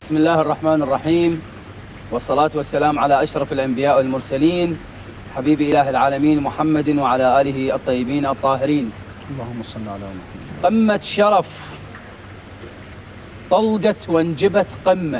بسم الله الرحمن الرحيم، والصلاة والسلام على أشرف الأنبياء والمرسلين، حبيب إله العالمين محمد وعلى آله الطيبين الطاهرين. اللهم صل على محمد. قمة شرف طلقت وانجبت قمة،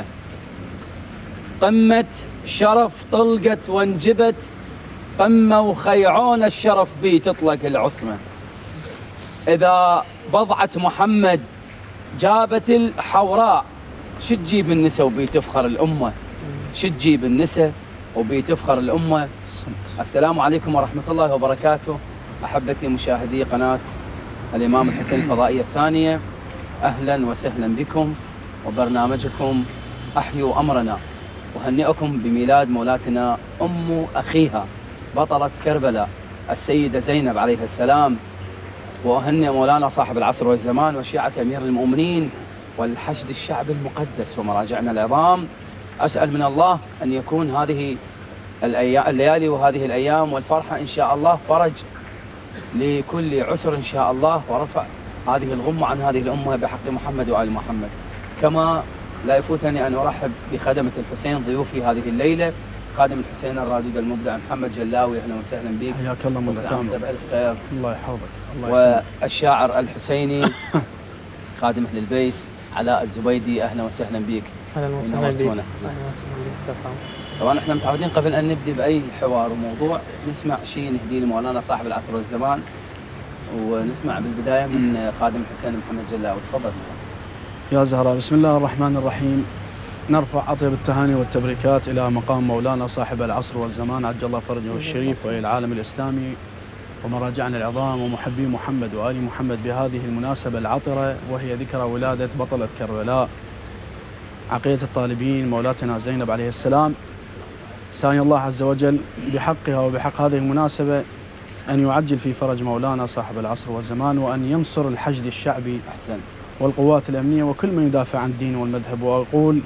قمة شرف طلقت وانجبت قمة، وخيعون الشرف بي تطلق العصمة. إذا بضعة محمد جابت الحوراء، شو تجيب النساء وبي تفخر الأمة؟ شو تجيب النساء وبي تفخر الأمة؟ السلام عليكم ورحمة الله وبركاته، أحبتي مشاهدي قناة الإمام الحسين الفضائية الثانية، أهلا وسهلا بكم وبرنامجكم أحيوا أمرنا. أهنئكم بميلاد مولاتنا أم أخيها بطلة كربلاء السيدة زينب عليه السلام، وأهنئ مولانا صاحب العصر والزمان وشيعة أمير المؤمنين والحشد الشعب المقدس ومراجعنا العظام. أسأل من الله أن يكون هذه الليالي وهذه الأيام والفرحة إن شاء الله فرج لكل عسر إن شاء الله، ورفع هذه الغمة عن هذه الأمة بحق محمد وآل محمد. كما لا يفوتني أن أرحب بخدمة الحسين ضيوفي هذه الليلة، خادم الحسين الرادود المبدع محمد جلاوي، أهلا وسهلا بك. حياك الله مولانا. أنت بألف خير. الله يحفظك. الله يسلمك. والشاعر الحسيني خادم أهل البيت علاء الزبيدي، أهلا وسهلا بك. أهلا وسهلا بك. أهلا وسهلا بك أستاذ حامد. طبعا احنا متعودين قبل أن نبدي بأي حوار وموضوع نسمع شيء نهديه لمولانا صاحب العصر والزمان، ونسمع بالبداية من خادم الحسين محمد جلاوي. تفضل. يا زهراء، بسم الله الرحمن الرحيم. نرفع أطيب التهاني والتبريكات إلى مقام مولانا صاحب العصر والزمان عجل الله فرجه الشريف، وإلى العالم الإسلامي ومراجعنا العظام ومحبي محمد وآل محمد بهذه المناسبة العطرة، وهي ذكرى ولادة بطلة كربلاء عقيدة الطالبين مولاتنا زينب عليه السلام. ثاني الله عز وجل بحقها وبحق هذه المناسبة أن يعجل في فرج مولانا صاحب العصر والزمان، وأن ينصر الحشد الشعبي أحسنت والقوات الأمنية وكل من يدافع عن الدين والمذهب. وأقول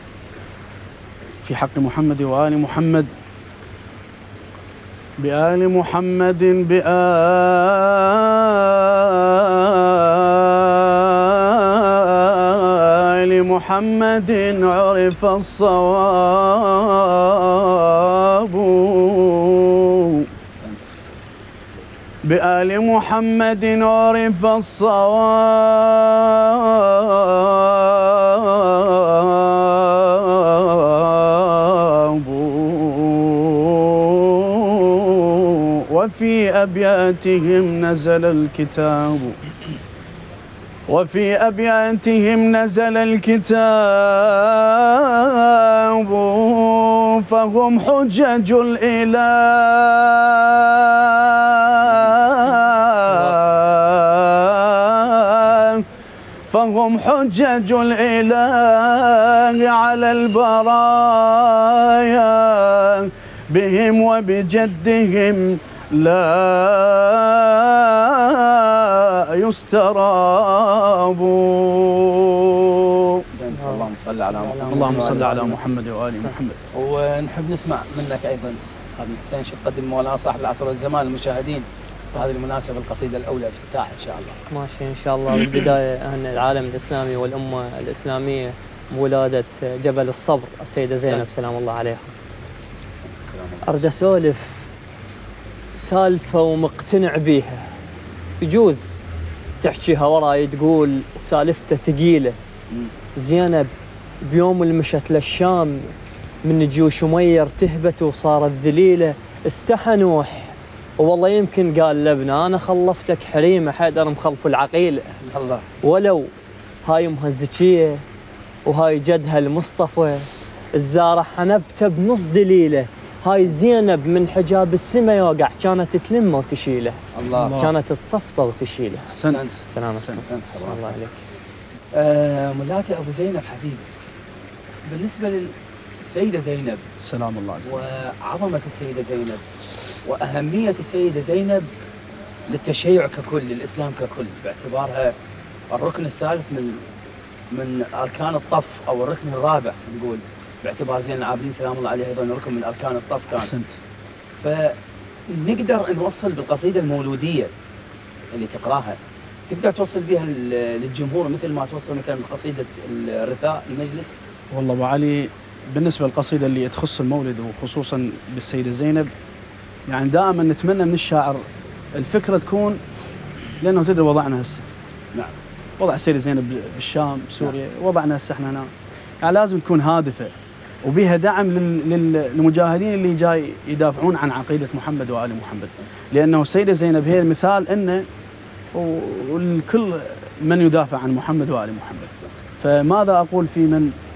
في حق محمد وآل محمد بآل محمد بآل محمد عرف الصواب، بآل محمد عرف الصواب، وفي أبياتهم نزل الكتاب، وفي أبياتهم نزل الكتاب، فهم حجج الإله، فهم حجج الإله على البرايا، بهم وبجدهم لا يستراب. اللهم صل على محمد. اللهم صل على محمد وآل محمد. ونحب نسمع منك أيضا خادم الحسين شو تقدم مولانا صاحب العصر والزمان للمشاهدين هذه المناسبة القصيدة الأولى افتتاح إن شاء الله. ماشي إن شاء الله. بالبداية أهنئ العالم الإسلامي والأمة الإسلامية بولادة جبل الصبر السيدة زينب سلام الله عليها. أريد أسولف سالفة ومقتنع بيها، يجوز تحكيها وراي تقول سالفته ثقيلة. زينب بيوم اللي مشت للشام من جيوش أمير تهبت وصارت ذليلة، استحى نوح والله يمكن قال لابنه أنا خلفتك حريمة، حيدر مخلف العقيلة الله، ولو هاي أمها الزكية وهاي جدها المصطفى الزارة حنبته بنص دليلة، هاي زينب من حجاب السما يوقع كانت تلمه وتشيله. الله، كانت تصفطه وتشيله. سلامتك. سلامتك. الله عليك. مولاتي أبو زينب حبيبي، بالنسبة للسيدة زينب سلام الله عليك، وعظمة السيدة زينب وأهمية السيدة زينب للتشيع ككل، للإسلام ككل، باعتبارها الركن الثالث من أركان الطف، أو الركن الرابع نقول، باعتبار زين العابدين سلام الله عليه أيضا ركن من أركان الطف كان. أحسنت. فنقدر نوصل بالقصيدة المولودية اللي تقراها، تقدر توصل بها للجمهور مثل ما توصل مثلا قصيدة الرثاء المجلس والله ابو علي، بالنسبه للقصيده اللي تخص المولد وخصوصا بالسيده زينب، يعني دائما نتمنى من الشاعر الفكره تكون، لانه تدري وضعنا هسه. نعم. وضع السيده زينب بالشام سوريا، وضعنا هسه احنا هنا، يعني لازم تكون هادفه وبها دعم للمجاهدين اللي جاي يدافعون عن عقيده محمد وال محمد، لانه السيده زينب هي المثال انه والكل من يدافع عن محمد وال محمد. فماذا اقول في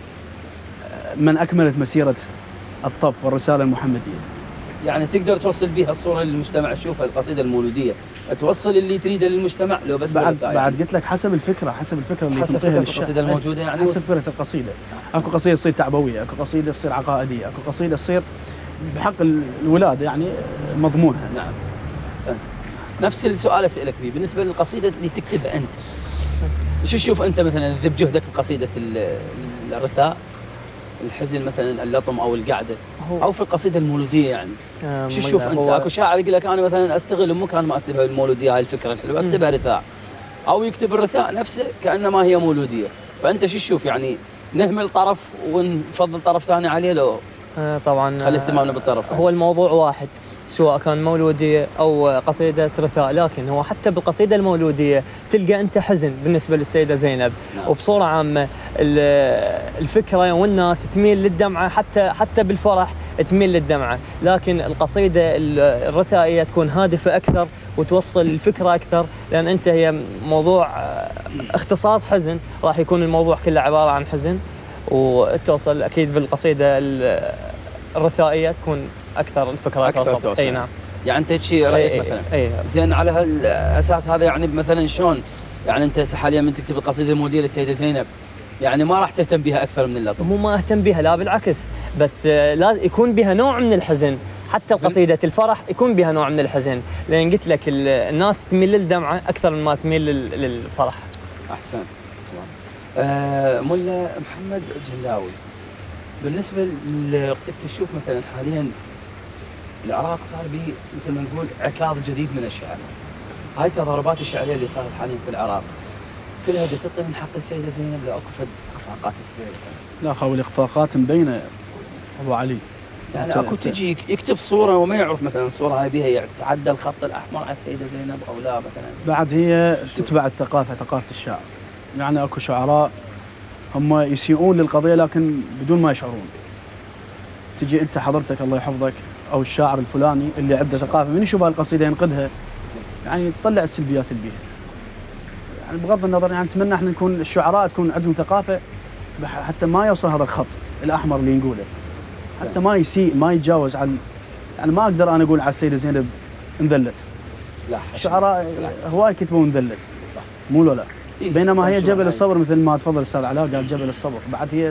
من اكملت مسيره الطف والرساله المحمديه؟ يعني تقدر توصل بها الصوره للمجتمع، تشوفها القصيده المولوديه توصل اللي تريده للمجتمع، لو بس بعد قلت لك حسب الفكره اللي حسب فكره القصيده الموجوده، يعني حسب فكره القصيده. اكو قصيده تصير تعبويه، اكو قصيده تصير عقائديه، اكو قصيده تصير بحق الولاده يعني مضمونها. نعم. احسنت. نفس السؤال اسالك فيه بالنسبه للقصيده اللي تكتبها انت، شو تشوف انت مثلا ذب جهدك بقصيده الرثاء، الحزن مثلا، اللطم او القعده، او في القصيده المولوديه يعني شو تشوف انت؟ اكو شاعر يقول لك انا مثلا استغل مكان ما اكتبها المولوديه، هاي الفكره الحلوه اكتبها رثاء، او يكتب الرثاء نفسه كانما هي مولوديه، فانت شو تشوف يعني نهمل طرف ونفضل طرف ثاني عليه لو طبعا خلي اهتمامنا بالطرف؟ هو الموضوع واحد سواء كان مولودية أو قصيدة رثاء، لكن هو حتى بالقصيدة المولودية تلقى أنت حزن بالنسبة للسيدة زينب. نعم. وبصورة عامة الفكرة والناس تميل للدمعة، حتى بالفرح تميل للدمعة، لكن القصيدة الرثائية تكون هادفة أكثر وتوصل الفكرة أكثر، لأن أنت هي موضوع اختصاص حزن، راح يكون الموضوع كله عبارة عن حزن، وتوصل أكيد بالقصيدة الرثائية تكون أكثر الفكرة توصل. أي نعم. يعني أنت شيء رأيك مثلا؟ زين، على هالأساس هذا يعني مثلا شلون يعني أنت حاليا من تكتب القصيدة المولودية للسيدة زينب يعني ما راح تهتم بها أكثر من اللطم؟ مو ما أهتم بها، لا بالعكس، بس لازم يكون بها نوع من الحزن، حتى قصيدة الفرح يكون بها نوع من الحزن، لأن قلت لك الناس تميل للدمعة أكثر من ما تميل للفرح. أحسن. ملا محمد جلاوي، بالنسبة أنت تشوف مثلا حاليا العراق صار به مثل ما نقول عكاظ جديد من الشعر، هاي التضاربات الشعرية اللي صارت حاليا في العراق كلها تعطي من حق السيدة زينب، لا اكو فد اخفاقات تصير؟ لا خاوي الاخفاقات مبينة ابو علي، يعني اكو تجي يكتب صورة وما يعرف مثلا الصورة هاي بها يتعدى الخط الأحمر على السيدة زينب أو لا مثلا. بعد هي تتبع الثقافة، ثقافة الشعر، يعني اكو شعراء هم يسيئون للقضية لكن بدون ما يشعرون. تجي انت حضرتك الله يحفظك او الشاعر الفلاني اللي عنده ثقافة من يشوف هالقصيدة ينقدها، يعني تطلع السلبيات اللي بيها. يعني بغض النظر يعني نتمنى احنا نكون الشعراء تكون عندهم ثقافة حتى ما يوصل هذا الخط الأحمر اللي نقوله، حتى ما يسيء، ما يتجاوز عن، يعني ما اقدر انا اقول على السيدة زينب انذلت. لا، الشعراء هواي كتبوا انذلت، صح، مو لا بينما هي جبل الصبر مثل ما تفضل الاستاذ علاء قال جبل الصبر، بعد هي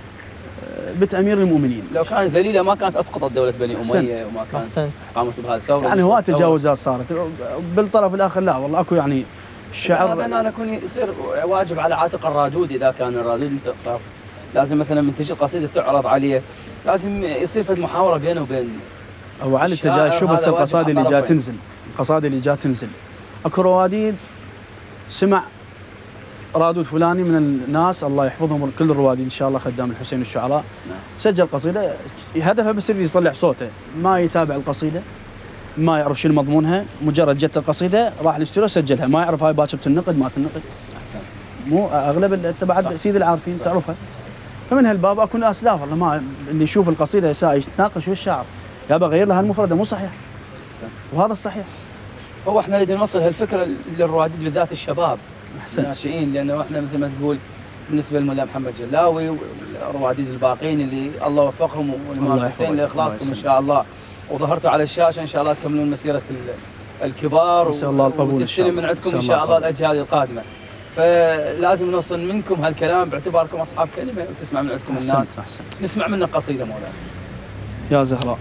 بنت امير المؤمنين. لو كانت ذليله ما كانت اسقطت دوله بني اميه وما كانت قامت بهذا الثوره. يعني هواي تجاوزات صارت بالطرف الاخر، لا والله اكو يعني الشعر انا اكون يصير واجب على عاتق الرادود، اذا كان الرادود لازم مثلا من تجي قصيده تعرض عليه لازم يصير في محاوره بينه وبين ابو علي. انت جاي شوف بس القصائد اللي جاء تنزل، القصائد اللي جاء تنزل اكو رواديد سمع رادود فلاني من الناس الله يحفظهم كل الرواديد ان شاء الله خدام الحسين الشعراء، سجل قصيده هدفه بس يريد يطلع صوته، ما يتابع القصيده، ما يعرف شو مضمونها، مجرد جت القصيده راح الاستوديو سجلها، ما يعرف هاي باكر تنقد ما تنقد. احسن. مو اغلب انت بعد سيد العارفين صح. تعرفها. فمن هالباب اكو ناس لا والله ما اللي يشوف القصيده يتناقش ويا الشاعر يابا غير لها المفرده مو صحيح. وهذا الصحيح. هو احنا نريد نوصل هالفكره للرواديد بالذات الشباب احسن الناشئين، لانه احنا مثل ما تقول بالنسبه للملا محمد جلاوي والرواديد الباقين اللي الله وفقهم والامام الحسين لاخلاصكم ان شاء الله، وظهرتوا على الشاشه ان شاء الله تكملون مسيره الكبار ان شاء الله القبول وتستلم من عندكم ان شاء الله الاجيال القادمه. فلازم نوصل منكم هالكلام باعتباركم اصحاب كلمه وتسمع من عندكم الناس. أحسنت. نسمع منك قصيده مولانا. يا زهراء.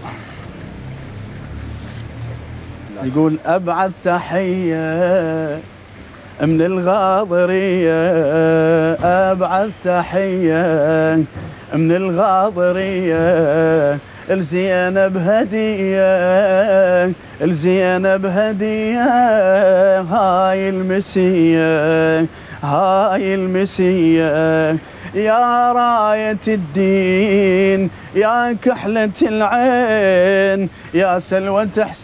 يقول أبعد تحية من الغاضرية، أبعد تحية من الغاضرية، الزينب هدية، الزينب هدية، هاي المسية، هاي المسية يا راية الدين يا كحلة العين يا سلوى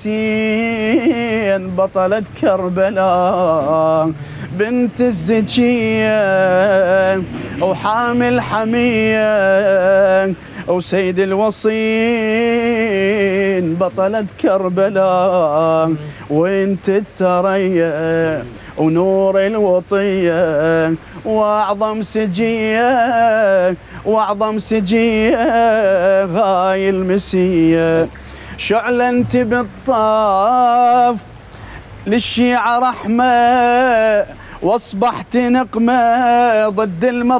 حسين بطلة كربلاء بنت الزكية وحامل حمية وسيد الوصين بطلة كربلاء وانت الثريا ونور الوطية واعظم سجية هاي المسية شعلنت بالطاف للشيعة رحمة واصبحت نقمة ضد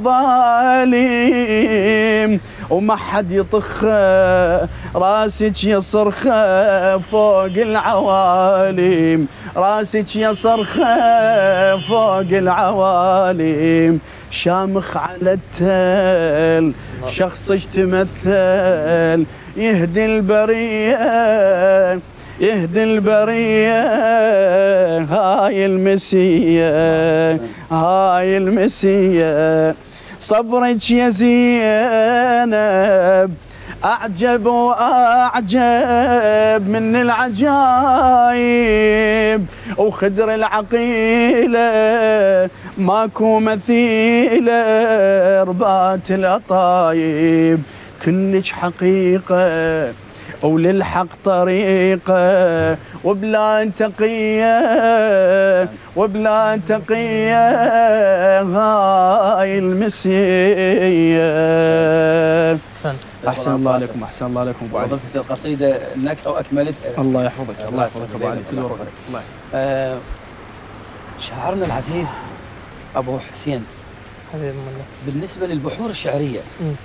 المظالم وما حد يطخ راسك يا صرخة فوق العوالم راسك يا صرخة فوق العوالم شامخ على التل شخصك تمثل يهدي البرية هاي المسية صبرك يا زينب أعجب وأعجب من العجايب وخدر العقيلة ماكو مثيلة ربات الأطايب كلش حقيقة وللحق طريقة وبلا تقية هاي المسية. أحسن الله عليكم ابو علي. ضفت القصيدة النكهة واكملتها. الله يحفظك ابو علي في الورقة. شاعرنا العزيز ابو حسين حبيبي الله بالنسبة للبحور الشعرية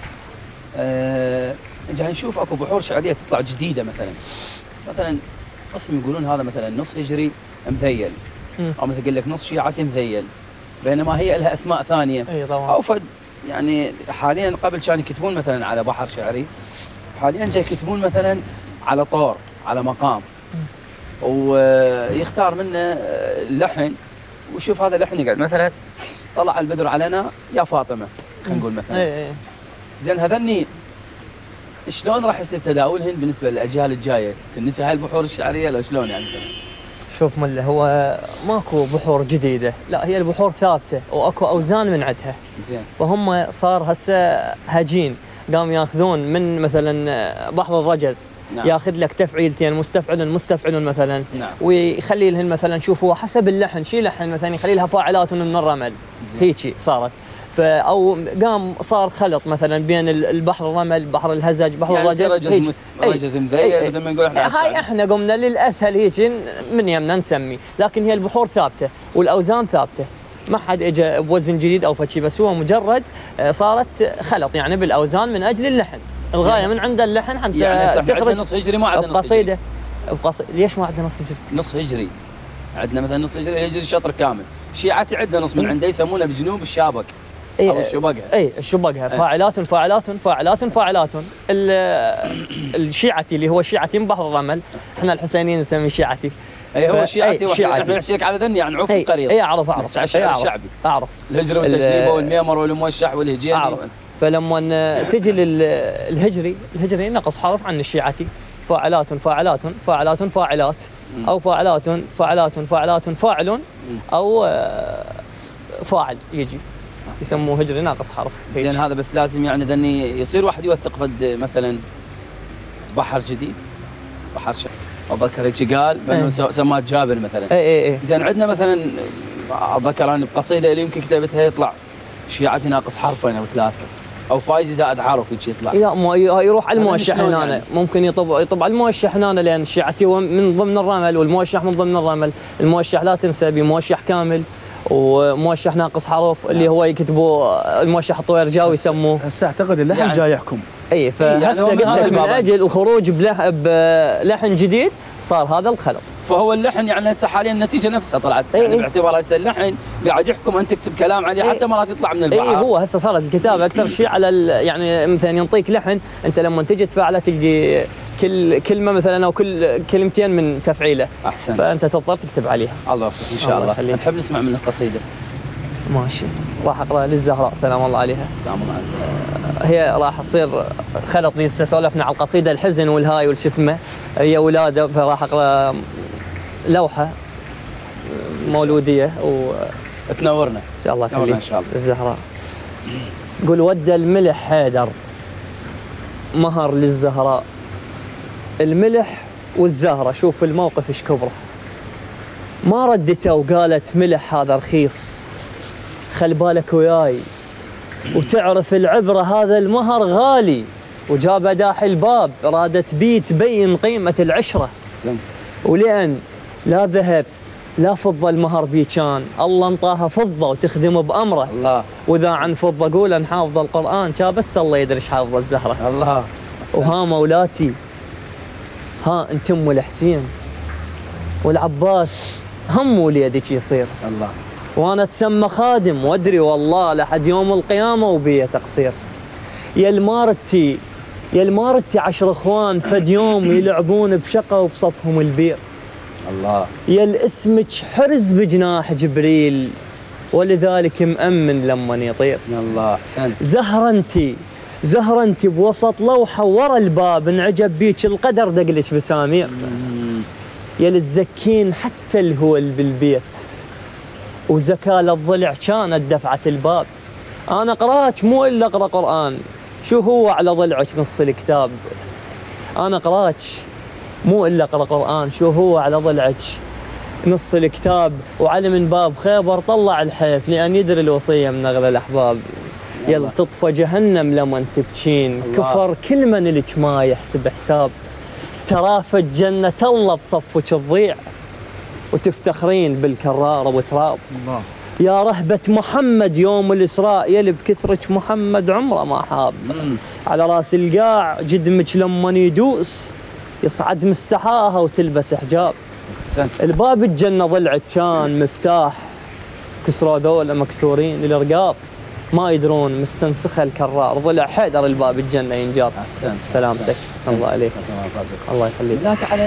جاي نشوف اكو بحور شعريه تطلع جديده مثلا قسم يقولون هذا مثلا نص هجري مذيل او مثل يقول لك نص شيعتي مذيل بينما هي لها اسماء ثانيه. اي طبعا. او فد يعني حاليا قبل كانوا يكتبون مثلا على بحر شعري حاليا جاي يكتبون مثلا على طور على مقام ويختار منه اللحن ويشوف هذا اللحن يقعد مثلا طلع البدر علينا يا فاطمه خلينا نقول مثلا. زين هذني شلون راح يصير تداولهن بالنسبه للاجيال الجايه؟ تنسى هاي البحور الشعريه لو شلون يعني؟ شوف مله هو ماكو بحور جديده، لا هي البحور ثابته واكو اوزان من عندها. زين. فهم صار هسه هجين، قام ياخذون من مثلا بحر الرجز. نعم. ياخذ لك تفعيلتين مستفعل مثلا. نعم. ويخلي لهن مثلا شوفوا حسب اللحن شي لحن مثلا يخلي لها فاعلات من الرمل. هيجي صارت. او قام صار خلط مثلا بين البحر الرمل بحر الهزج بحر يعني الرجز رجز مذيل مثل ما نقول احنا. هاي احنا قمنا للاسهل هيك من يمنا نسمي، لكن هي البحور ثابته والاوزان ثابته، ما حد اجى بوزن جديد او فشي، بس هو مجرد صارت خلط يعني بالاوزان من اجل اللحن، الغايه من عند اللحن حتى يعني تخرج نص هجري ما عندنا قصيده. ليش ما عندنا نص هجري؟ نص هجري عندنا مثلا نص هجري الهجري شطر كامل، شيعتي عندنا نص من عنده يسمونه بجنوب الشابك. أو الشبقها. اي الشبقها فاعلات. الشيعتي اللي هو شيعتي من بحر الرمل، احنا الحسينيين نسميه شيعتي. اي هو شيعتي احنا نحكي لك على ذني عن عرف القريه. اي اعرف على الشعر الشعبي. اعرف الهجري والتجنيبه والميمر والموشح والهجيني. اعرف. فلما تجي الهجري نقص حرف عن الشيعتي، فاعلات او فاعلات فاعل او فاعل يجي يسموه هجري ناقص حرف. زين هذا بس لازم يعني ذني يصير واحد يوثق فد مثلا بحر جديد بحر شعر اتذكر هيك قال بانه سماه جابر مثلا. اي زين عندنا مثلا اتذكر انا بقصيده اللي يمكن كتبتها يطلع شيعتي ناقص حرفين او ثلاثه او فايزي زائد حرف هيك يطلع. لا مو يروح على الموشح هنا يعني. ممكن يطبع الموشح هنا لان الشيعتي هو من ضمن الرمل والموشح من ضمن الرمل. الموشح لا تنسى بموشح كامل وموشح ناقص حرف اللي هو يكتبوا الموشح الطويرجاوي يسموه. هسه اعتقد اللحن يعني جاي يحكم. اي فهسه قلت لك من اجل الخروج بلحن جديد صار هذا الخلط. فهو اللحن يعني هسه حاليا النتيجه نفسها طلعت يعني باعتبار هسه اللحن قاعد يحكم انت تكتب كلام عليه حتى مرات يطلع من البحر. اي هو هسه صارت الكتابه اكثر شيء على يعني مثلا ينطيك لحن انت لما تجي تفعله تلقي كل كلمه مثلا او كل كلمتين من تفعيله. احسن. فانت تضطر تكتب عليها. الله يوفقك ان شاء الله. نحب نسمع منك قصيده. ماشي. راح اقرا للزهراء سلام الله عليها. سلام الله عليها. هي راح تصير خلط، سولفنا على القصيده الحزن والهاي والش اسمه، هي ولاده، فراح اقرا لوحه مولوديه تنورنا ان شاء الله يخليك ان شاء الله. الزهراء. قل ود الملح حيدر مهر للزهراء. الملح والزهره شوف الموقف ايش كبره، ما ردته وقالت ملح هذا رخيص، خل بالك وياي وتعرف العبره هذا المهر غالي، وجاب داح الباب رادت بيه تبين قيمه العشره. ولأن لا ذهب لا فضة المهر بي كان، الله انطاها فضة وتخدم بأمره. الله. وإذا عن فضة قول أن حافظ القرآن كان بس الله يدري ايش حافظ الزهرة. الله. وها مولاتي، ها انت ام الحسين والعباس هم وليدك يصير. الله. وانا اتسمى خادم وادري والله لحد يوم القيامة وبي تقصير. يا المارتي 10 اخوان فد يوم يلعبون بشقة وبصفهم البير. الله. يا الاسمك حرز بجناح جبريل ولذلك مأمن لما يطير. يا الله احسنت. زهرة انت بوسط لوحة ورا الباب انعجب بيك القدر دقلك بسامير. يا اللي تزكين حتى الهول بالبيت وزكاة الضلع كانت دفعة الباب. انا قرأت مو الا اقرا قرآن، شو هو على ضلعك نص الكتاب. انا قرأت مو الا اقرا قرآن، شو هو على ضلعك نص الكتاب. وعلي من باب خيبر طلع الحيف لان يدري الوصية من اغلى الاحباب. يلا تطفى جهنم لما تبكين، كفر كل من لك ما يحسب حساب. ترافت جنة الله بصفك تضيع وتفتخرين بالكرار وتراب. الله. يا رهبة محمد يوم الإسراء يلي بكثرك محمد عمره ما حاب. على راس القاع جدمك لما يدوس يصعد مستحاها وتلبس حجاب. الباب الجنة ضلعك كان مفتاح، كسروا ذولا مكسورين الرقاب، ما يدرون مستنسخه الكرار ضلع حيدر الباب الجنة ينجاب. احسنت. سلامتك. الله عليك. الله يخليك. ذاك على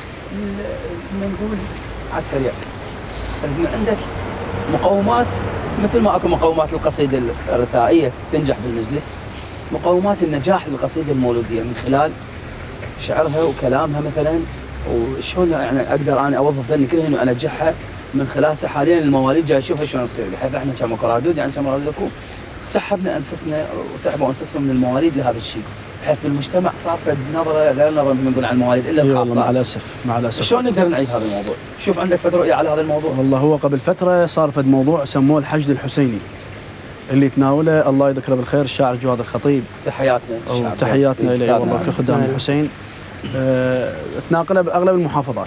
ما نقول على السريع، عندك مقومات مثل ما اكو مقومات القصيده الرثائيه تنجح بالمجلس، مقومات النجاح للقصيده المولوديه من خلال شعرها وكلامها مثلا، وشلون يعني اقدر انا اوظف ذني كلها انه انجحها من خلالها. حاليا المواليد جاي اشوفها شلون تصير، بحيث احنا كم كرادود يعني كم رادودكم سحبنا انفسنا وسحبوا انفسهم من المواليد لهذا الشيء، بحيث بالمجتمع صار فد نظره غير نظره نقول عن المواليد الا الخاصه. مع الاسف. شلون نقدر نعيد هذا الموضوع؟ شوف عندك فد رؤيه على هذا الموضوع؟ والله هو قبل فتره صار فد موضوع سموه الحشد الحسيني اللي تناوله الله يذكره بالخير الشاعر جواد الخطيب. تحياتنا اليه والله في خدام الحسين. تناقله باغلب المحافظات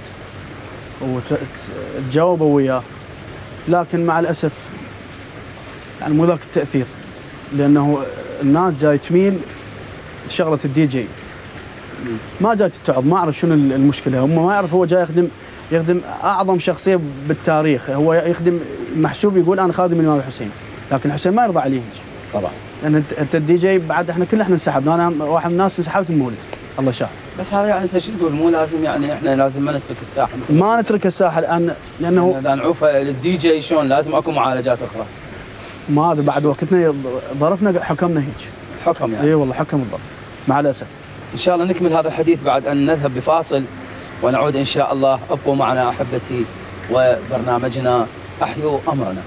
وتجاوبوا وياه، لكن مع الاسف يعني مو ذاك التاثير، لانه الناس جاي تميل شغله الدي جي، ما جاي تتعظ. ما اعرف شنو المشكله، هم ما يعرف هو جاي يخدم اعظم شخصيه بالتاريخ، هو يخدم محسوب يقول انا خادم الامام الحسين، لكن الحسين ما يرضى عليه طبعا. لان انت الدي جي بعد احنا كلنا انسحبنا، انا واحد من الناس انسحبت من المولد الله شاء. بس هذا يعني انت شو تقول؟ مو لازم يعني احنا لازم ما نترك الساحه، ما نترك الساحه الان لانه اذا نعوفها للدي جي شلون لازم اكو معالجات اخرى. ما هذا بعد وقتنا ظرفنا حكمنا هيك. حكم يعني؟ اي والله حكم الظرف مع الاسف. ان شاء الله نكمل هذا الحديث بعد ان نذهب بفاصل ونعود ان شاء الله. ابقوا معنا احبتي وبرنامجنا احيوا امرنا.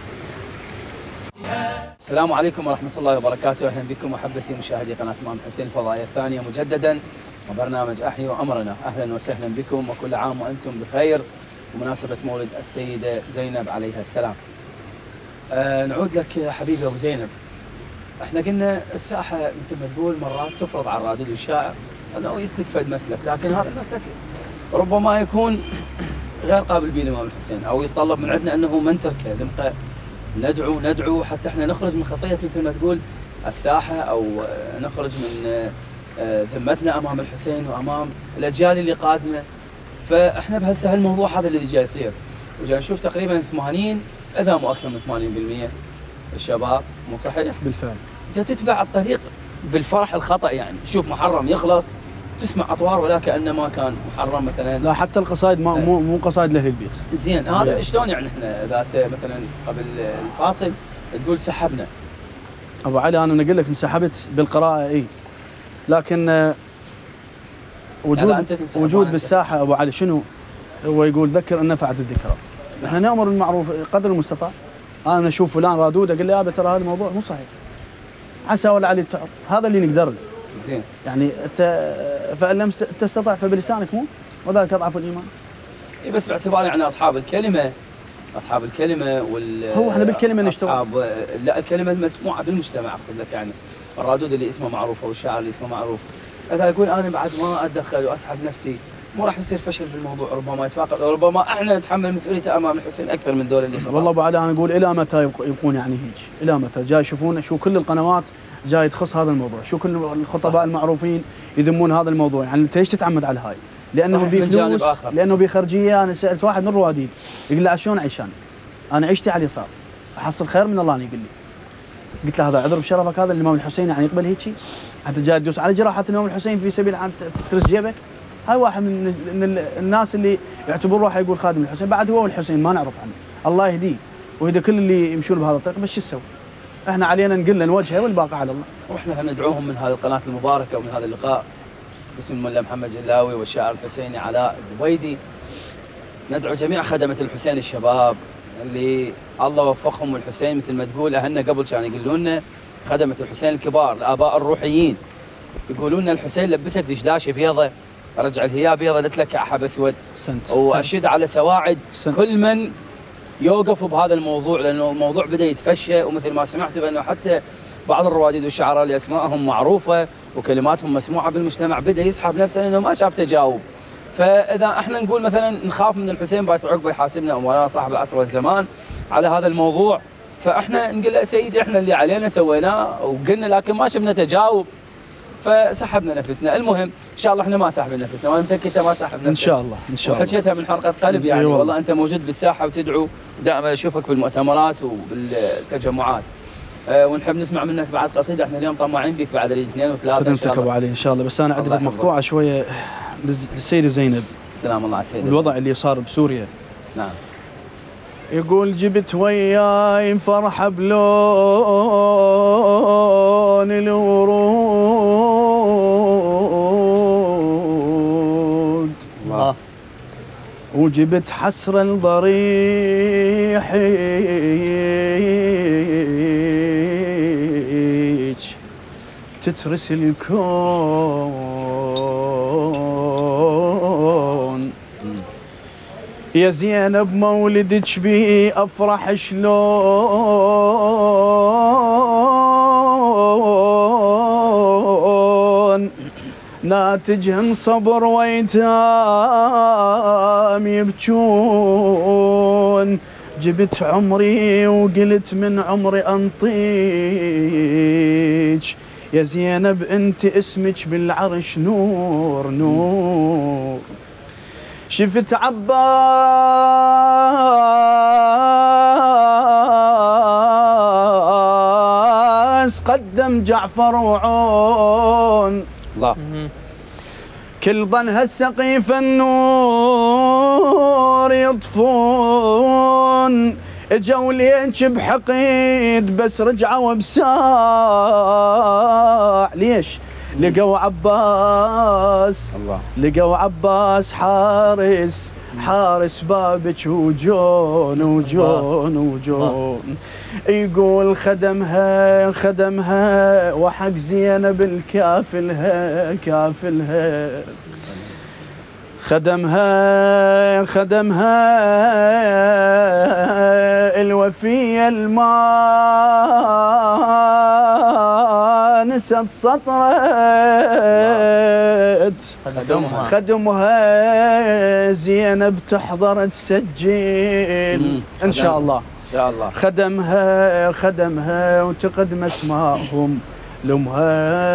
السلام عليكم ورحمه الله وبركاته، اهلا بكم احبتي مشاهدي قناه الامام الحسين الفضائيه الثانيه مجددا وبرنامج احيوا امرنا. اهلا وسهلا بكم وكل عام وانتم بخير بمناسبه مولد السيده زينب عليها السلام. نعود لك يا حبيبي ابو زينب. احنا قلنا الساحه مثل ما تقول مرات تفرض على الرادود والشاعر انه يسلك فد مسلك، لكن هذا المسلك ربما يكون غير قابل به الامام الحسين او يتطلب من عندنا انه ما نتركه، نبقى ندعو حتى احنا نخرج من خطيه مثل ما تقول الساحه، او نخرج من ذمتنا امام الحسين وامام الاجيال اللي قادمه. فاحنا بهسه هالموضوع هذا اللي جاي يصير، وجاي نشوف تقريبا 80 اذا مو اكثر من 80% الشباب، مو صحيح؟ بالفعل. جاي تتبع الطريق بالفرح الخطا، يعني شوف محرم يخلص تسمع اطوار ولا كانه ما كان محرم مثلا. لا حتى القصائد مو قصائد لاهل البيت. زين هذا شلون يعني احنا ذات مثلا قبل الفاصل تقول سحبنا، ابو علي انا نقول لك انسحبت بالقراءه اي، لكن وجود بالساحه ابو علي شنو؟ هو يقول ذكر ان نفعت الذكرى. احنا نامر بالمعروف قدر المستطاع. انا اشوف فلان رادود اقول له يا ترى هذا الموضوع مو صحيح. عسى ولا علي التعب، هذا اللي نقدر له. زين. يعني انت فان لم تستطع فبلسانك مو وذلك اضعف الايمان. اي بس باعتبار يعني اصحاب الكلمه هو احنا بالكلمه نشتغل. لا الكلمه المسموعه بالمجتمع اقصد لك، يعني الرادود اللي اسمه معروف او الشاعر اللي اسمه معروف، اذا يقول انا بعد ما اتدخل واسحب نفسي مو راح يصير فشل بالموضوع، ربما يتفاقد او ربما احنا نتحمل مسؤوليته امام الحسين اكثر من دول اللي والله ابو علي انا اقول الى متى يبقون يعني هيك؟ الى متى؟ جاي يشوفون شو كل القنوات جاي تخص هذا الموضوع، شو كل الخطباء المعروفين يذمون هذا الموضوع، يعني انت ليش تتعمد على هاي؟ لانه بفلوس، لانه بخرجيه. انا سالت واحد من الرواديد يقول لي شلون عيشان؟ انا عشتي على اليسار احصل خير من الله. أنا يقول لي، قلت له هذا عذر بشرفك، هذا الامام الحسين يعني يقبل هيك شيء؟ انت جاي تدوس على جراحه الامام الحسين في سبيل ان ترس جيبك؟ هاي واحد من الناس اللي يعتبر روحه يقول خادم الحسين، بعد هو والحسين ما نعرف عنه. الله يهديه ويهدي كل اللي يمشون بهذا الطريق، بس شو نسوي؟ احنا علينا نقول له نوجهه والباقي على الله. واحنا ندعوهم من هذه القناه المباركه ومن هذا اللقاء باسم الملا محمد جلاوي والشاعر الحسيني علاء الزبيدي، ندعو جميع خدمه الحسين الشباب اللي الله وفقهم، والحسين مثل ما تقول اهلنا قبل كانوا يقولون لنا خدمه الحسين الكبار الاباء الروحيين يقولون لنا الحسين لبسك دشداشه بيضه، رجع الهياب بيضه لا تلكع حب اسود، واشد على سواعد كل من يوقفوا بهذا الموضوع، لانه الموضوع بدا يتفشى، ومثل ما سمعتوا بانه حتى بعض الرواديد والشعراء اللي اسمائهم معروفه وكلماتهم مسموعه بالمجتمع بدا يسحب نفسه لانه ما شاف تجاوب. فاذا احنا نقول مثلا نخاف من الحسين باش عقبه يحاسبنا مولانا صاحب العصر والزمان على هذا الموضوع، فاحنا نقول له سيدي احنا اللي علينا سويناه وقلنا، لكن ما شفنا تجاوب فسحبنا نفسنا. المهم ان شاء الله احنا ما سحبنا نفسنا، وانا متاكد انت ما سحب نفسك ان شاء الله. ان شاء الله وحكيتها من حلقه قلب يعني. والله انت موجود بالساحه وتدعو، ودائما اشوفك بالمؤتمرات وبالتجمعات. ونحب نسمع منك بعد قصيده، احنا اليوم طماعين بك بعد الاثنين وثلاثه خدمتك ابو علي ان شاء الله. بس انا عندي مقطوعه شويه للسيده زينب، سلام الله على السيده، الوضع اللي صار بسوريا. نعم. يقول جبت وياي فرحه بلون الورود، الله، وجبت حسره لضريحك تترس الكون. يا زينب مولدك بي افرح شلون، ناتجهن صبر ويتام يبجون. جبت عمري وقلت من عمري انطيك، يا زينب انت اسمك بالعرش نور نور. شفت عباس قدم جعفر وعون، الله، كل ظن هالسقيف النور يطفون. اجوا ليك بحقيد بس رجعوا بساع. ليش؟ لقوا عباس، الله، لقوا عباس حارس بابك وجون وجون وجون. يقول خدمها وحق زينب الكافلها كافلها، خدمها الوفية نست سطرت. خدمها زينب تحضر تسجل ان شاء الله ان شاء الله. خدمها وتقدم اسمائهم لامها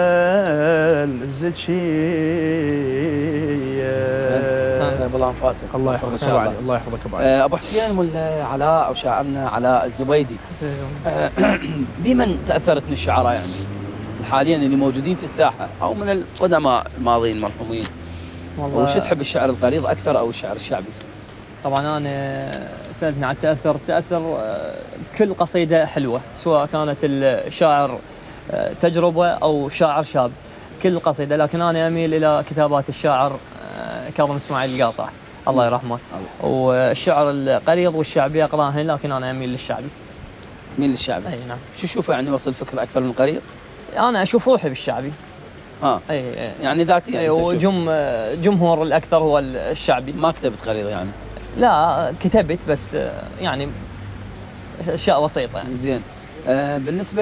الزكيه. الله انفاسك. الله يحفظك ابو علي، الله يحفظك ابو علي. ابو حسين ولا علاء او شاعرنا علاء الزبيدي، بمن تاثرت من الشعراء يعني حاليا اللي موجودين في الساحه او من القدماء الماضيين المرحومين؟ وش تحب، الشعر القريض اكثر او الشعر الشعبي؟ طبعا انا سالتني عن التاثر بكل قصيده حلوه، سواء كانت الشاعر تجربة أو شاعر شاب كل قصيدة، لكن أنا أميل إلى كتابات الشاعر كاظم إسماعيل القاطع الله يرحمه، والشعر القريض والشعبي أقراهن، لكن أنا أميل للشعبي. مين للشعبي؟ أي نعم. شو تشوفه يعني وصل الفكرة أكثر من القريض؟ أنا أشوف روحي بالشعبي. أي يعني ذاتي. أي وجمهور الأكثر هو الشعبي. ما كتبت قريض يعني؟ لا كتبت بس يعني أشياء بسيطة يعني. زين. بالنسبة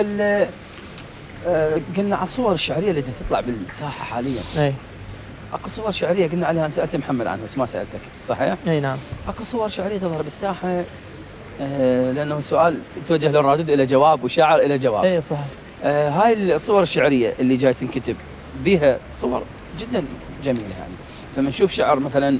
قلنا على الصور الشعرية اللي تطلع بالساحة حاليا. أي. اكو صور شعريه قلنا عليها، انا سالت محمد عنها بس ما سالتك، صحيح؟ اي نعم. اكو صور شعريه تظهر بالساحه، لانه سؤال يتوجه للرادود الى جواب وشاعر الى جواب. اي صحيح. هاي الصور الشعريه اللي جاي تنكتب بها صور جدا جميله يعني، فمن نشوف شعر مثلا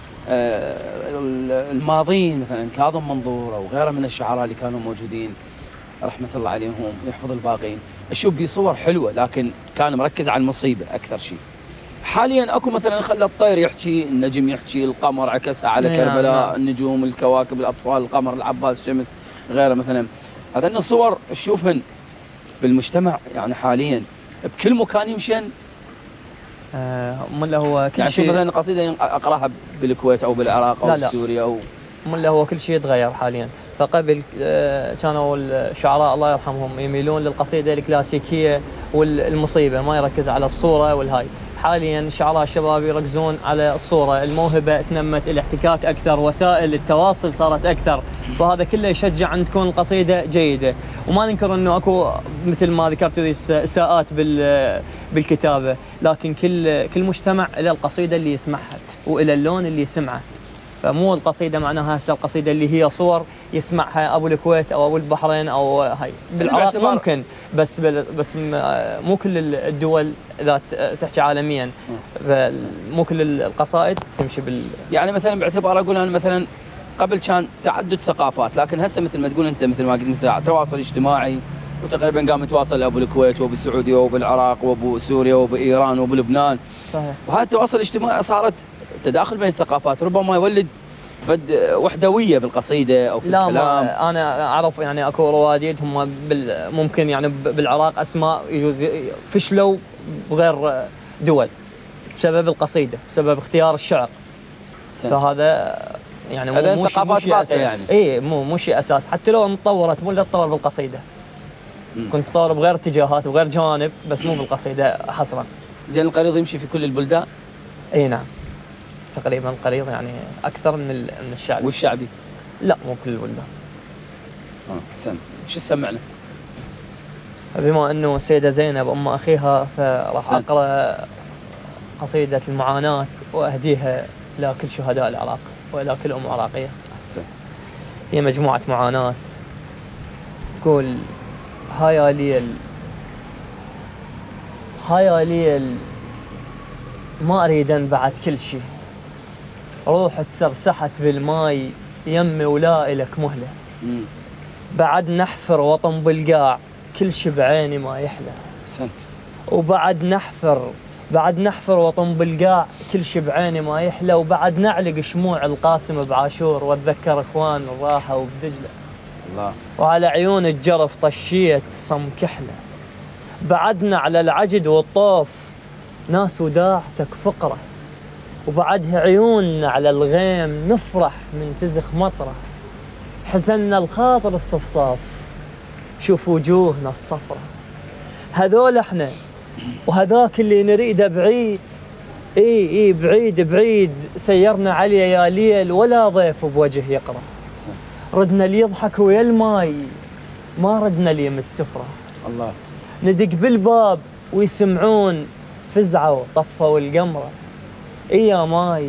الماضيين مثلا كاظم منظور او غيره من الشعراء اللي كانوا موجودين رحمه الله عليهم يحفظ الباقين، اشوف بصور حلوه لكن كان مركز على المصيبه اكثر شيء. حاليا اكو مثلا خلى الطير يحكي، النجم يحكي، القمر عكسها على كربلاء، النجوم، الكواكب، الاطفال، القمر، العباس، الشمس، غيره مثلا. هذين الصور تشوفهن بالمجتمع يعني حاليا بكل مكان يمشن. ملا هو كل يعني شيء، يعني مثلا قصيده اقراها بالكويت او بالعراق او بسوريا او ملا هو كل شيء يتغير حاليا. فقبل كانوا الشعراء الله يرحمهم يميلون للقصيده الكلاسيكيه والمصيبه، ما يركز على الصوره والهاي. حاليا الشعراء الشباب يركزون على الصوره، الموهبه تنمت، الاحتكاك اكثر، وسائل التواصل صارت اكثر، فهذا كله يشجع ان تكون القصيده جيده. وما ننكر انه اكو مثل ما ذكرت اساءات بالكتابه، لكن كل مجتمع له القصيده اللي يسمعها والى اللون اللي يسمعه. فمو القصيده معناها هسه القصيده اللي هي صور يسمعها ابو الكويت او ابو البحرين او هاي بالعراق ممكن، بس مو كل الدول اذا تحكي عالميا، مو كل القصائد تمشي يعني مثلا باعتبار اقول انا مثلا قبل كان تعدد ثقافات، لكن هسه مثل ما تقول انت مثل ما قلت من ساعه تواصل اجتماعي، وتقريبا قام يتواصل ابو الكويت وابو السعوديه وابو العراق وابو سوريا وابو ايران وابو لبنان. صحيح. وهذا التواصل الاجتماعي صارت تداخل بين الثقافات، ربما يولد وحدويه بالقصيده او في الكلام. لا انا اعرف يعني اكو رواديد هم ممكن يعني بالعراق اسماء يجوز فشلوا بغير دول بسبب القصيده، بسبب اختيار الشعر. فهذا يعني مو ثقافات باقيه يعني. اي مو شيء اساس، حتى لو تطورت مو تطور بالقصيده. كنت تطور بغير اتجاهات بغير جوانب، بس مو بالقصيده حصرا. زين القريض يمشي في كل البلدان؟ اي نعم. تقريبا القريض يعني اكثر من الشعبي. والشعبي؟ لا مو كل البلدان. احسن. شو تسمعنا؟ بما انه السيده زينب ام اخيها، فراح اقرا قصيده المعاناه واهديها لكل شهداء العراق والى كل ام عراقيه. احسن. هي مجموعه معاناه تقول: هايا ليل ما اريد بعد كل شيء، روح تسرسحت بالماي يمي ولا إلك مهله. بعد نحفر وطن بالقاع كل شي بعيني ما يحلى. احسنت. وبعد نحفر وطن بالقاع كل شي بعيني ما يحلى، وبعد نعلق شموع القاسم بعاشور واتذكر اخوان الراحه وبدجله. الله. وعلى عيون الجرف طشيت صم كحله. بعدنا على العجد والطوف ناس وداعتك فقره، وبعدها عيوننا على الغيم نفرح من تزخ مطره. حزننا الخاطر الصفصاف شوف وجوهنا الصفرة. هذول احنا وهذاك اللي نريده بعيد. اي بعيد سيرنا عليه يا ليل ولا ضيف بوجه يقرأ. ردنا اللي يضحك ويا الماي ما ردنا اللي يمت سفرة. الله. ندق بالباب ويسمعون فزعوا طفوا القمرة. يا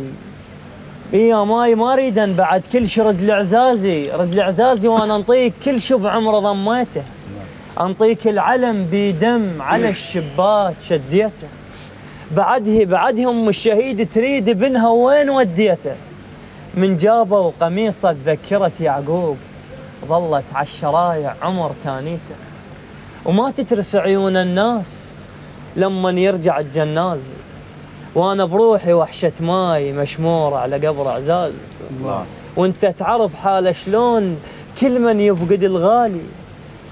ماي ما اريد بعد كل شي رد العزازي وانا انطيك كل شي بعمره ضميته. انطيك العلم بدم على الشباك شديته. بعدهم الشهيد تريد بنها وين وديته. من جابوا قميصه ذكرت يعقوب ظلت عالشرايع عمر تانيته. وما تترس عيون الناس لما يرجع الجناز، وانا بروحي وحشة ماي مشمورة على قبر عزاز. الله. وانت تعرف حاله شلون كل من يفقد الغالي.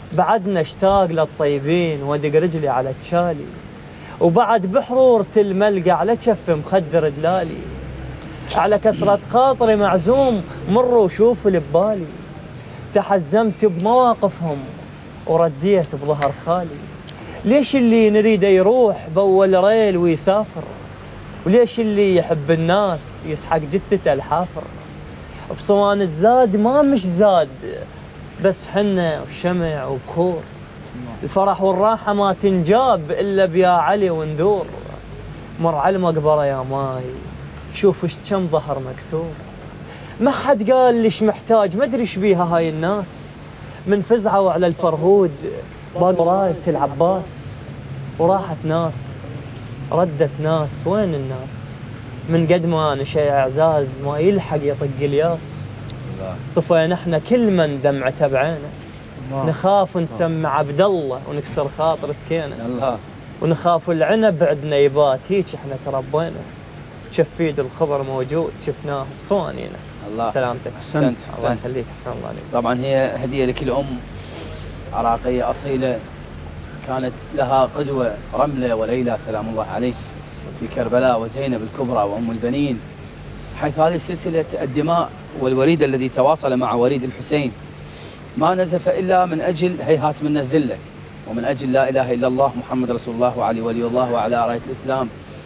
بعدنا اشتاق للطيبين وادق رجلي على تشالي، وبعد بحرورة الملقى على كف مخدر دلالي، على كسرة خاطري معزوم مروا وشوفوا اللي ببالي، تحزمت بمواقفهم ورديت بظهر خالي. ليش اللي نريده يروح بأول ريل ويسافر، وليش اللي يحب الناس يسحق جثته الحافر؟ بصوان الزاد ما مش زاد، بس حنة وشمع وبخور، الفرح والراحة ما تنجاب إلا بيا علي وندور، مر على المقبرة يا ماي شوف وش كم ظهر مكسور. ما حد قال ليش محتاج، ما ادري ايش بيها هاي الناس، من فزعوا على الفرهود باقوا راية العباس، وراحت ناس ردت ناس، وين الناس؟ من قد ما نشيع اعزاز ما يلحق يطق الياس، صفينا احنا كل من دمعته بعينه، نخاف نسمع عبد الله ونكسر خاطر سكينه، ونخاف العنب عندنا يبات، هيك احنا تربينا، شفيد الخضر موجود شفناه بصوانينا. الله سلامتك. احسنت. الله يخليك، احسن الله عليك. طبعا هي هديه لكل ام عراقيه اصيله كانت لها قدوه رمله وليلى سلام الله عليه في كربلاء، وزينب الكبرى وام البنين، حيث هذه سلسله الدماء والوريد الذي تواصل مع وريد الحسين ما نزف الا من اجل هيهات من الذله، ومن اجل لا اله الا الله محمد رسول الله وعلي ولي الله وعلى رايه الاسلام.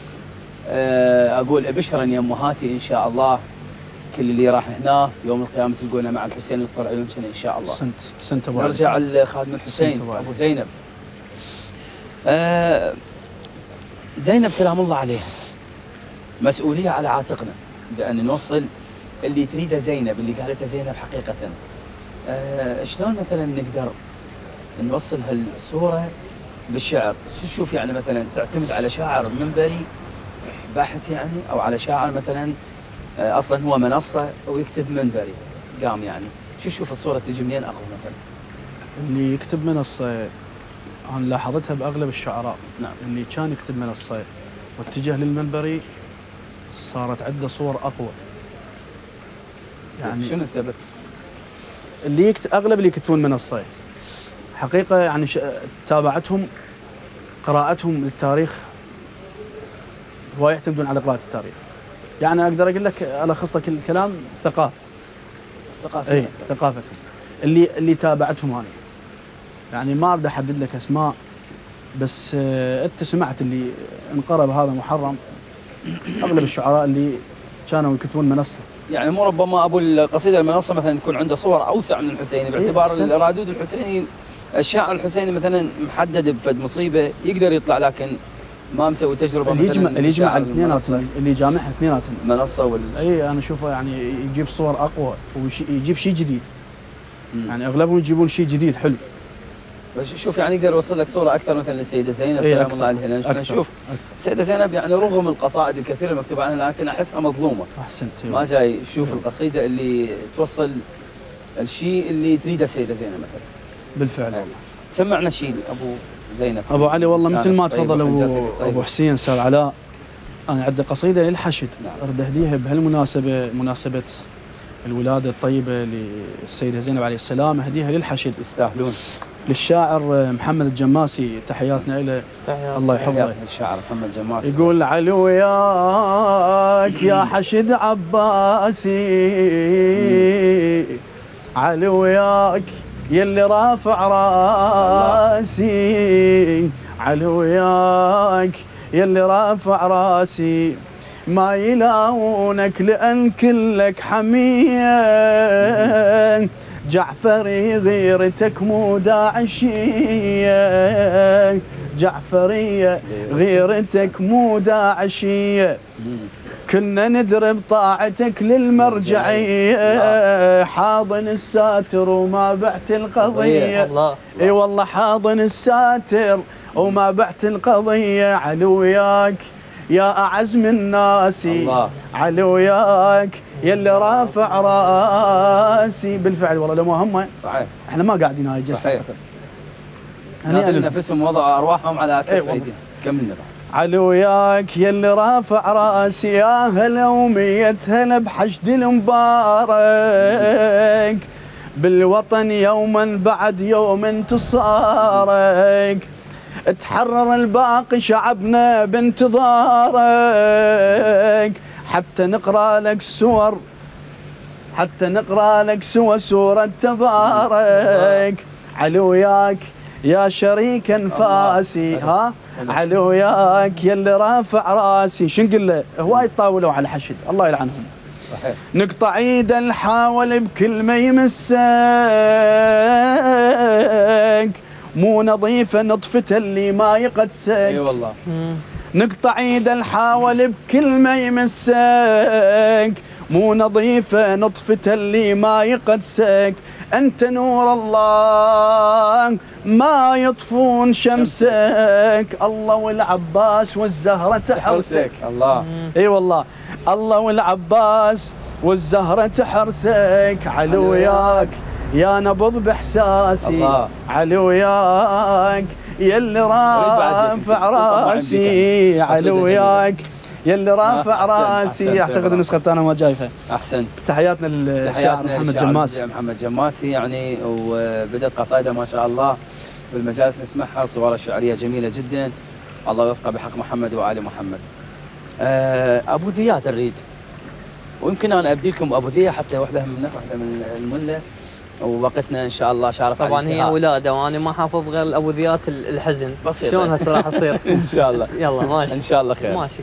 اقول ابشرا يا امهاتي ان شاء الله، كل اللي راح هنا يوم القيامه تلقونا مع الحسين يفطر عيونكم ان شاء الله. سنت ابو نرجع لخادم الحسين ابو زينب. زينب سلام الله عليها مسؤوليه على عاتقنا بان نوصل اللي تريده زينب، اللي قالته زينب حقيقه. شلون مثلا نقدر نوصل هالصوره بالشعر؟ شو تشوف يعني مثلا تعتمد على شاعر منبري باحث يعني، او على شاعر مثلا اصلا هو منصه ويكتب منبري قام يعني، شو تشوف الصوره تجي منين اقوى مثلا؟ اللي يكتب منصه انا لاحظتها باغلب الشعراء، نعم، اللي كان يكتب منصه واتجه للمنبري صارت عنده صور اقوى. يعني شنو السبب؟ اللي اغلب اللي يكتبون منصه حقيقه يعني تابعتهم قراءتهم للتاريخ، هو يعتمدون على قراءه التاريخ. يعني اقدر اقول لك الخص لك الكلام ثقافه اي ثقافتهم اللي تابعتهم انا، يعني ما اريد احدد لك اسماء، بس انت سمعت اللي انقرب هذا محرم، اغلب الشعراء اللي كانوا يكتبون منصه. يعني مو ربما ابو القصيده المنصه مثلا تكون عنده صور اوسع من الحسيني، باعتبار الرادود الحسيني الشاعر الحسيني مثلا محدد بفد مصيبه يقدر يطلع، لكن ما مسوي تجربه اللي يجمع الاثنيناتهم، اللي يجامعها الاثنيناتهم منصه اي انا اشوفه يعني يجيب صور اقوى ويجيب شيء جديد. يعني اغلبهم يجيبون شيء جديد حلو. بس شوف يعني يقدر يوصل لك صوره اكثر مثلا للسيده زينب سلام الله عليها، لان نشوف السيده زينب يعني رغم القصائد الكثيره المكتوبه عنها لكن احسها مظلومه. احسنت. ما جاي تشوف القصيده اللي توصل الشيء اللي تريده السيده زينب مثلا. بالفعل والله. سمعنا شيء ابو زينب. ابو علي والله مثل ما تفضل ابو حسين استاذ علاء، انا عندي قصيده للحشد اريد اهديها بهالمناسبه، مناسبه الولاده الطيبه للسيده زينب عليه السلام، اهديها للحشد. يستاهلون. للشاعر محمد الجماسي، تحياتنا له الله يحفظه. الشاعر محمد الجماسي يقول علو وياك يا حشد عباسي، علو وياك يلي رافع راسي، علو وياك يلي رافع راسي، ما يلاونك لأن كلك حمية، جعفري غيرتك مو داعشية، جعفرية غيرتك مو داعشية، كنا ندرب طاعتك للمرجعية، حاضن الساتر وما بعت القضية. اي والله حاضن الساتر وما بعت القضية، علو وياك يا أعز من ناسي، علو وياك يلي رافع راسي. بالفعل والله لو ما هم صحيح احنا ما قاعدين هاي الجلسة. صحيح. هنيئا نفسهم وضعوا ارواحهم على كف ايديهم. كملنا. علو وياك يلي رافع راسي، يا هلا ومية هلا بحشد المبارك، بالوطن يوما بعد يوم تصارك، تحرر الباقي شعبنا بانتظارك، حتى نقرأ لك سورة تبارك. علوياك يا شريك انفاسي، ها علوياك يا اللي رافع راسي. شو نقول له؟ هواي طاولوا على الحشد الله يلعنهم. صحيح. نقطع ايده نحاول بكل ما يمسك، مو نظيفه نطفته اللي ما يقدسك. اي والله. نقطع ايده نحاول بكل ما يمسك، مو نظيفه نطفته اللي ما يقدسك. انت نور الله ما يطفون شمسك، الله والعباس والزهره تحرسك. الله. اي والله، الله والعباس والزهره تحرسك. علوياك يا نبض باحساسي، الله. علوياك يا اللي رافع راسي، علوياك يا اللي رافع راسي. اعتقد النسخه الثانيه ما جايفه. احسنت. تحياتنا للشاعر محمد جماسي. محمد جماسي يعني، وبدت قصائده ما شاء الله في المجالس نسمعها، صوره شعريه جميله جدا. الله يوفقه بحق محمد وآل محمد. ابو ذيات نريد، ويمكن انا ابدي لكم ابو ذيه حتى واحده من المله، ووقتنا ان شاء الله شارف على طبعا هي ولاده وانا ما حافظ غير ابو ذيات الحزن. بسيطة. شلون هسه راح يصير؟ ان شاء الله. يلا ماشي ان شاء الله خير. ماشي.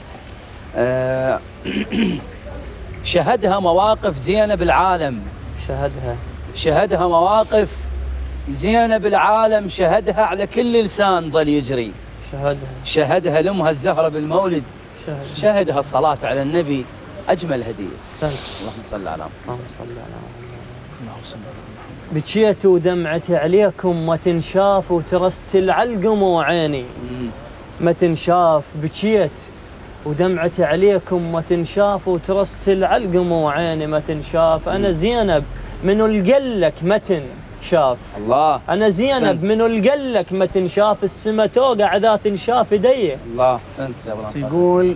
شهدها مواقف زينه بالعالم، شهدها مواقف زينه بالعالم، شهدها على كل لسان ظل يجري، شهدها لامها الزهره بالمولد، شهدها الصلاه على النبي، اجمل هديه. احسنت. اللهم صل على محمد. اللهم صل على محمد. بكيت ودمعتي عليكم ما تنشاف، وترست العلقم وعيني ما تنشاف. بكيت ودمعتي عليكم ما تنشاف، وترست العلقم وعيني ما تنشاف. انا زينب منو القلك ما تنشاف. الله. انا زينب منو القلك ما تنشاف، السما توقع اذا تنشاف ايدي. الله. احسنت. يقول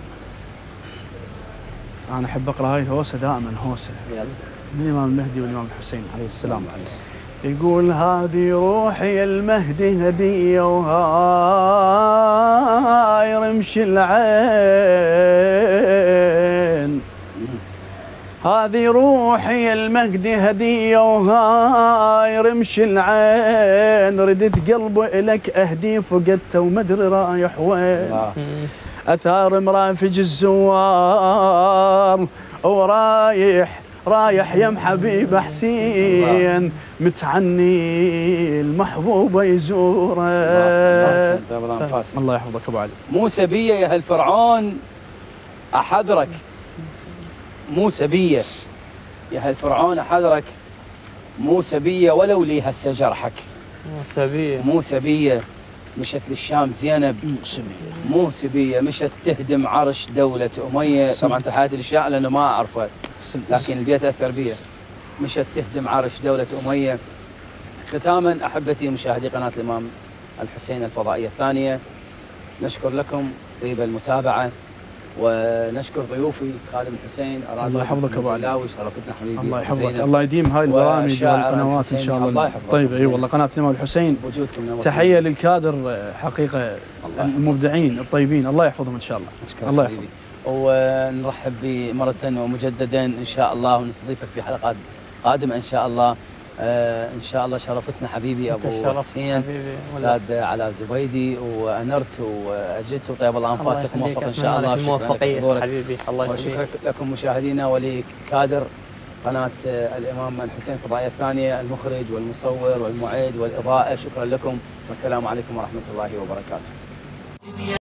انا احب اقرا هاي الهوسه دائما، هوسه من الامام المهدي والامام الحسين عليه السلام. يقول هذه روحي المهدي هديه، وهاي رمش العين. هذه روحي المهدي هديه، وهاي رمش العين. ردت قلبه الك اهدي، فقدته ومدري رايح وين. اثار مرافج الزوار، ورايح يم حبيب حسين، متعني المحبوبه يزوره. الله يحفظك ابو علي. موسى بيه يا هالفرعون احذرك، موسى بيه يا هالفرعون احذرك، موسى بيه ولو لي هسه جرحك. موسى بيه مشت للشام زينب، موسى بيه مشت تهدم عرش دولة أمية. طبعا تحدي للشاعر لأنه ما أعرفه، لكن البيت أثر بيه. مشت تهدم عرش دولة أمية. ختاما أحبتي مشاهدي قناة الإمام الحسين الفضائية الثانية، نشكر لكم طيب المتابعة، ونشكر ضيوفي خادم الحسين. الله يحفظك ابو علي. شرفتنا حبيبي. الله يحفظك. الله يديم هاي البرامج والقنوات ان شاء الله. طيب اي والله قناه الامام الحسين تحيه للكادر حقيقه المبدعين الطيبين، الله يحفظهم ان شاء الله. الله يحفظك. ونرحب مرة ومجددا ان شاء الله، ونستضيفك في حلقات قادمه ان شاء الله. ان شاء الله شرفتنا حبيبي ابو حسين، استاذ علاء زبيدي، وانرت واجدت وطيب الله انفاسك وموفق ان شاء الله. شكرا حبيبي. الله يخليك. وشكرا لكم مشاهدينا ولكادر قناه الامام الحسين الفضائيه الثانيه، المخرج والمصور والمعد والاضاءه، شكرا لكم والسلام عليكم ورحمه الله وبركاته.